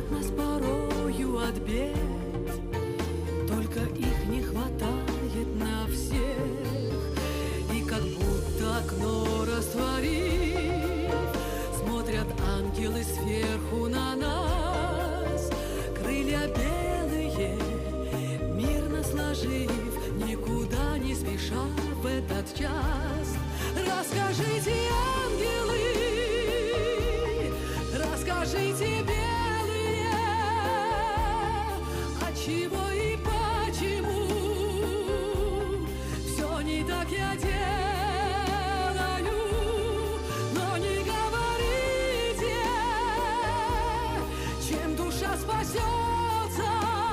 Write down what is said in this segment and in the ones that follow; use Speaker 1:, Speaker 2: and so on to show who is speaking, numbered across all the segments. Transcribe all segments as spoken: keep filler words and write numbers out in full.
Speaker 1: нас порою от бед, только их не хватает на всех. И как будто окно растворив, смотрят ангелы сверху на нас, крылья белые, мирно сложив, никуда не спеша в этот час. Расскажите, ангелы, расскажите, белые, отчего и почему все не так я делаю, но не говорите, чем душа спасется,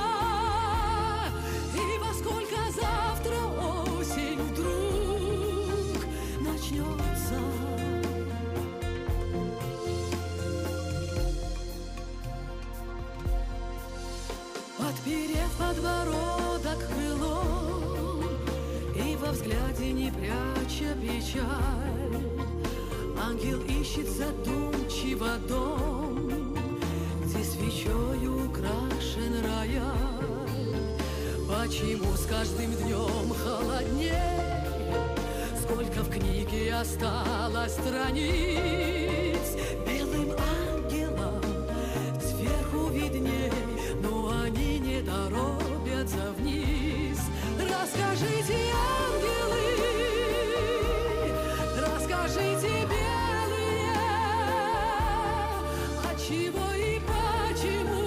Speaker 1: и во сколько завтра осень вдруг начнется. Подперев подбородок крылом и во взгляде не пряча печаль, ангел ищет задумчиво дом, где свечою украшен рояль. Почему с каждым днем холодней? Сколько в книге осталось страниц? Белым ангелам сверху видней, но они не торопятся вниз. Расскажите, ангелы, расскажите, белые, отчего и почему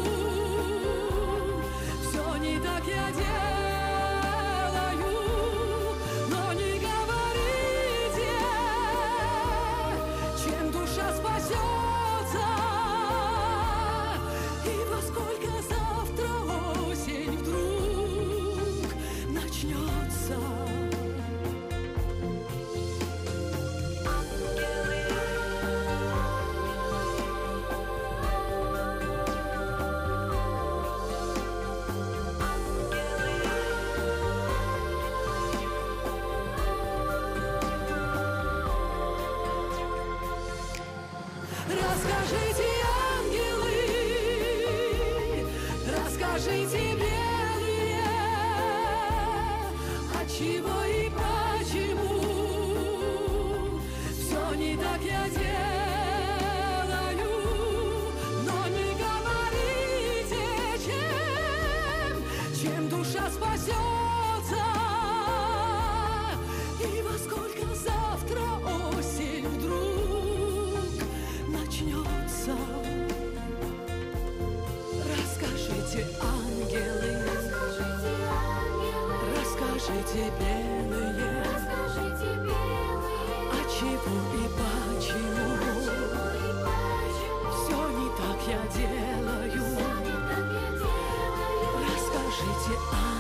Speaker 1: все не так я делаю, но не говорите, чем душа спасется, и во сколько завтра осень вдруг начнется. Расскажите, ангелы, расскажите, белые, отчего и почему все не так я делаю, но не говорите, чем, чем душа спасется, и во сколько завтра осень вдруг начнется. Расскажите, ангелы, расскажите, белые, отчего и почему все не так я делаю. Расскажите, ангелы,